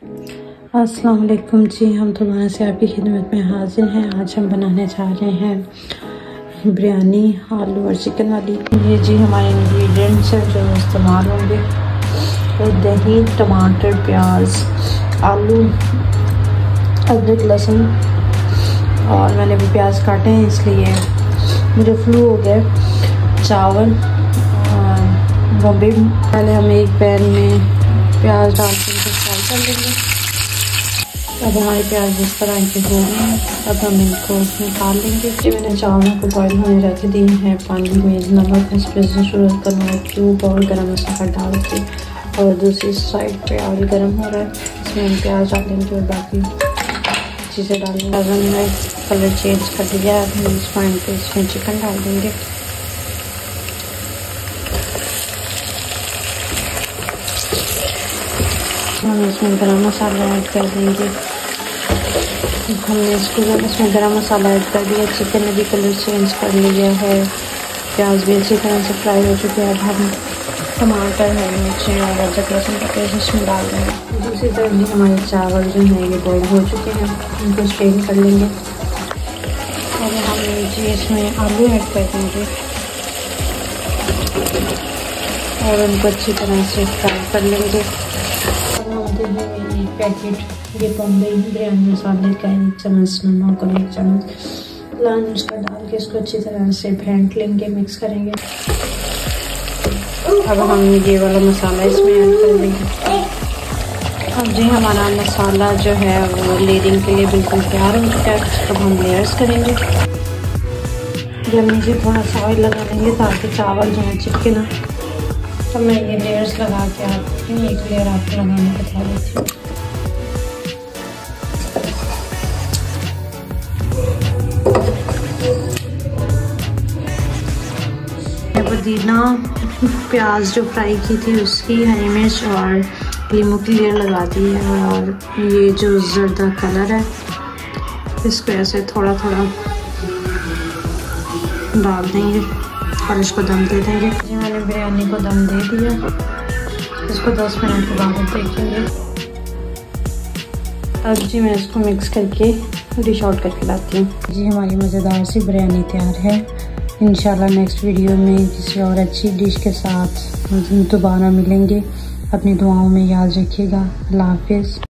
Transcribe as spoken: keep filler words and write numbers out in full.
अस्सलाम वालेकुम जी, हम दोबारा से आपकी खिदमत में हाजिर हैं। आज हम बनाने जा रहे हैं बिरयानी आलू और चिकन वाली। ये जी हमारे इंग्रेडिएंट्स हैं जो इस्तेमाल होंगे, तो दही, टमाटर, प्याज, आलू, अदरक, लहसुन, और मैंने भी प्याज काटे हैं इसलिए मुझे फ्लू हो गया। चावल, बॉम्बे। पहले हम एक पैन में प्याज डाल के इनको फ्राई कर लेंगे। अब हमारे प्याज जिस तरह के हो गए हैं, अब हम इनको निकाल लेंगे। जी मैंने चावलों को बॉईल होने रख दिए हैं पानी में, नमक, सूरज का नमक, क्यूब और गरम मसाला डाल के, और दूसरी साइड पे ऑयल गर्म हो रहा है, इसमें हम प्याज डालेंगे और बाकी चीज़ें डालेंगे। अब हमने कलर चेंज कर दिया है, हम इस पॉइंट पे इसमें चिकन डाल देंगे। हम इसमें गरम मसाला ऐड कर देंगे। हमने इसको इसमें गरम मसाला ऐड कर दिया। चिकन ने भी कलर चेंज कर लिया है, प्याज भी अच्छी तरह से फ्राई हो चुके हैं। अब हम टमाटर, हरी मिर्ची और अदरक लहसुन का पेस्ट इसमें डाल देंगे। दूसरी तरफ भी हमारे चावल जो हैं ये बॉईल हो चुके हैं, इनको स्ट्रेन कर लेंगे। और हम जी इसमें आलू ऐड कर देंगे और उनको अच्छी तरह से फ्राई कर लेंगे। एक पैकेट ये बॉम्बे बिरयानी मसाले का एक चम्मच नमक और एक चम्मच लाल मिर्च का डाल के इसको अच्छी तरह से फेंट लेंगे, मिक्स करेंगे। अब हम ये वाला मसाला इसमें ऐड कर देंगे। अब जी हमारा मसाला जो है वो लेयरिंग के लिए बिल्कुल तैयार हो चुका है। अब हम लेयर्स करेंगे। जब नीचे थोड़ा सा ऑयल लगा लेंगे ताकि चावल जो है चिपके ना। तो मैं ये लेयर्स लगा के आपको एक लेयर आपको लगाने बता देती हूँ। पुदीना, प्याज जो फ्राई की थी उसकी, हरी मिर्च और लीमू की लेयर लगा दी है, और ये जो जर्दा कलर है इसको ऐसे थोड़ा थोड़ा डाल देंगे और इसको दम दे देंगे। जी मैंने बिरयानी को दम दे दिया, इसको दस मिनट के बाद देखेंगे। अब जी मैं इसको मिक्स करके डिश आउट करके लाती हूँ। जी हमारी मज़ेदार सी बिरयानी तैयार है। इंशाल्लाह नेक्स्ट वीडियो में किसी और अच्छी डिश के साथ दोबारा मिलेंगे। अपनी दुआओं में याद रखिएगा। अल्लाह हाफिज़।